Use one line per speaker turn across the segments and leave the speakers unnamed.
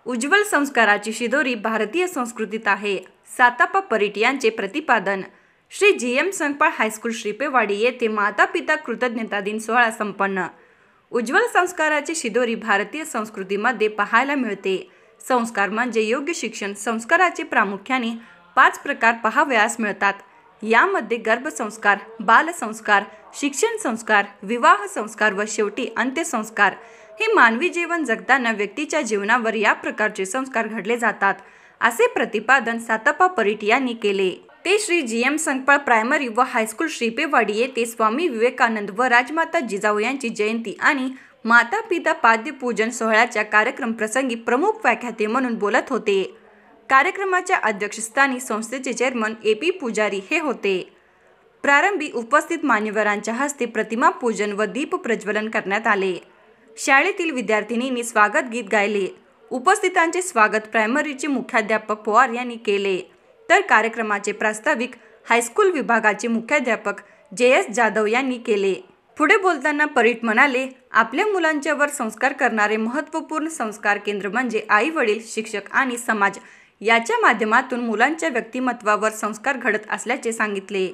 उज्ज्वल संस्काराची शिदोरी भारतीय संस्कृतीत आहे. सातापा परीट यांचे प्रतिपादन. श्री जी.एम. संकपाळ हायस्कूल श्रीपेवाडी येथे माता-पिता कृतज्ञता दिन सोहळा संपन्न. उज्ज्वल संस्काराची शिदोरी भारतीय संस्कृतीमध्ये पाहायला मिळते. संस्कार म्हणजे योग्य शिक्षण. संस्काराचे प्रामुख्याने 5 प्रकार पाहावयास मिळतात. यामध्ये गर्भसंस्कार, बालसंस्कार, शिक्षण संस्कार, विवाह संस्कार व शेवटी अंत्यसंस्कार हे मानवी जीवन जगताना व्यक्तीच्या जीवनावर या प्रकारचे संस्कार घडले जातात, असे प्रतिपादन सातापा परीट यांनी केले. ते श्री जी.एम. संकपाळ प्रायमरी व हायस्कूल श्रीपेवाडी येथे स्वामी विवेकानंद व राजमाता जिजाऊ यांची जयंती आणि माता-पिता पाद्यपूजन सोहळ्याच्या कार्यक्रम प्रसंगी प्रमुख व्याख्याते म्हणून बोलत होते. कार्यक्रमाच्या अध्यक्षस्थानी संस्थेचे चेअरमन ए.पी. पुजारी हे होते. प्रारंभी उपस्थित मान्यवरांच्या हस्ते प्रतिमा पूजन व दीप प्रज्वलन करण्यात आले. शाळेतील विद्यार्थिनींनी स्वागत गीत गायले. उपस्थितांचे स्वागत प्रायमरीचे मुख्याध्यापक पवार यांनी केले, तर कार्यक्रमाचे प्रास्ताविक हायस्कूल विभागाचे मुख्याध्यापक जे.एस. जाधव यांनी केले. पुढे बोलताना परीट म्हणाले, आपल्या मुलांच्यावर संस्कार करणारे महत्त्वपूर्ण संस्कार केंद्र म्हणजे आई वडील, शिक्षक आणि समाज याच्या माध्यमातून मुलांच्या व्यक्तिमत्वावर संस्कार घडत असल्याचे सांगितले.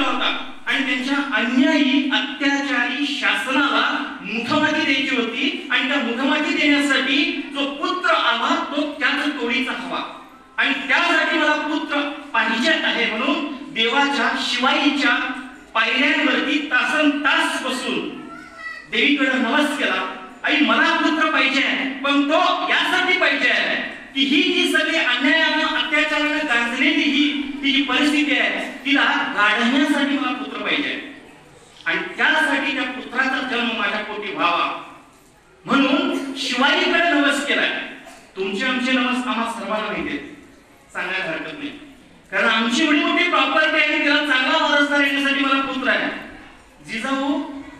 आणि त्यांच्या अन्यायी अत्याचारी शासनाला मुखमाती द्यायची होती आणि त्या मुखमाती देण्यासाठी जो पुत्र आला तो त्याच तोडीचा हवा आणि त्यासाठी मला पुत्र पाहिजे आहे म्हणून देवाच्या शिवाईच्या पायऱ्यांवरती तासनतास बसून देवीकडे नमस्कार केला. आई मला पुत्र पाहिजे आहे, पण तो यासाठी पाहिजे आहे की ही जी सगळी अन्यायानं अत्याचारानं गाजलेली ही जी परिस्थिती आहे तिला गाढण्यासाठी मला पुत्र पाहिजे आणि त्यासाठी त्या पुत्राचा जन्म माझ्या पोटी व्हावा म्हणून शिवाईकडे नमस्कार केलाय. तुमचे आमचे नमस्कार आम्हा सर्वांना माहिती आहेत, सांगायला हरकत नाही, कारण आमची एवढी मोठी प्रॉपर्टी आहे, तिला चांगला वारसदार येण्यासाठी मला पुत्र आहे. जिजाऊ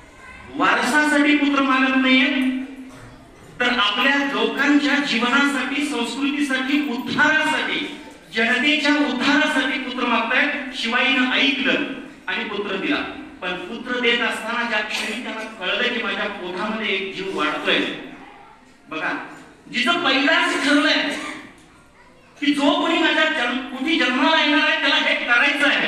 वारसासाठी पुत्र मागत नाहीये, तर आपल्या लोकांच्या जीवनासाठी, संस्कृतीसाठी, उद्धारासाठी, जनतेच्या उद्धारासाठी पुत्र मागताय. शिवाईनं ऐकलं आणि पुत्र दिला. पण पुत्र देत असताना ज्या क्षणी त्यांना कळलं की माझ्या पोटामध्ये एक जीव वाढतोय, बघा जिचं पहिलाच ठरलंय की जो कोणी माझ्या कुठे जन्माला येणार आहे त्याला हे करायचं आहे.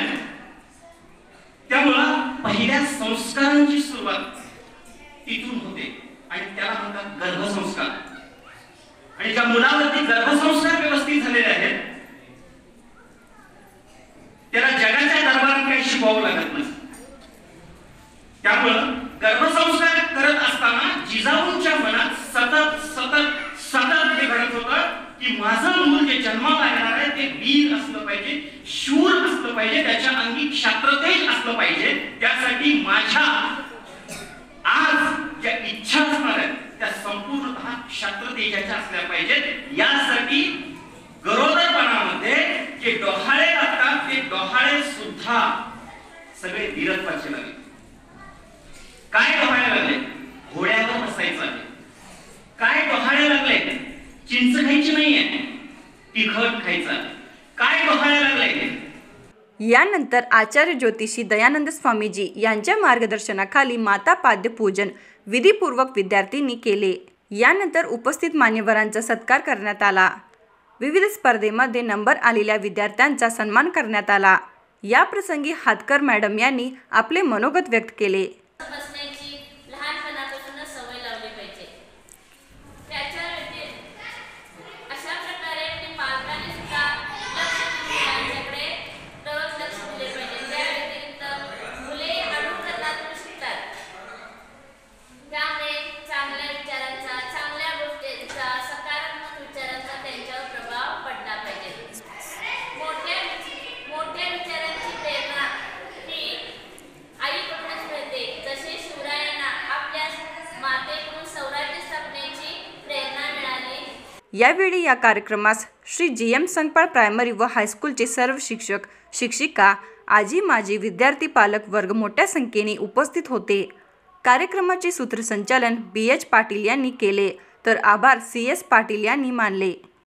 त्यामुळं पहिल्या संस्कारांची सुरुवात इथून होते आणि त्याला म्हणतात गर्भसंस्कार. आणि ज्या मुलावरती गर्भसंस्कार व्यवस्थित झालेले आहेत त्याला जगाच्या दरबारात काही शिकवावं लागत नाही. त्यामुळं गर्भसंस्कार करत असताना जिजाऊंच्या मनात सतत सतत सतत हे घडत होतं की माझं मूल जे जन्माला येणार आहे ते वीर असलं पाहिजे, शूर असलं पाहिजे, त्याच्या अंगी क्षात्रतेज असलं पाहिजे. त्यासाठी माझ्या आज ज्या इच्छा असणार आहेत त्या संपूर्णतः क्षात्रतेजाच्या असल्या पाहिजेत. यासाठी गरोदरपणामध्ये जे डोहाळे लागतात ते डोहाळे सुद्धा सगळे वीरत्वाचे लागले. काय डोहाळे लागले? घोड्यावर बसायचं आहे. काय डोहाळे लागले? चिंच खायची नाहीये, तिखट खायचं आहे. काय डोहाळे लागले?
यानंतर आचार्य ज्योतिषी दयानंद स्वामीजी यांच्या मार्गदर्शनाखाली माता पाद्य पूजन विधीपूर्वक विद्यार्थ्यांनी केले. यानंतर उपस्थित मान्यवरांचा सत्कार करण्यात आला. विविध स्पर्धेमध्ये नंबर आलेल्या विद्यार्थ्यांचा सन्मान करण्यात आला. या प्रसंगी हातकर मॅडम यांनी आपले मनोगत व्यक्त केले. यावेळी या कार्यक्रमास श्री जी.एम. संकपाळ प्रायमरी व हायस्कूलचे सर्व शिक्षक, शिक्षिका, आजी माजी, विद्यार्थी, पालक वर्ग मोठ्या संख्येने उपस्थित होते. कार्यक्रमाचे सूत्रसंचालन बी.एच. पाटील यांनी केले, तर आभार सी.एस. पाटील यांनी मानले.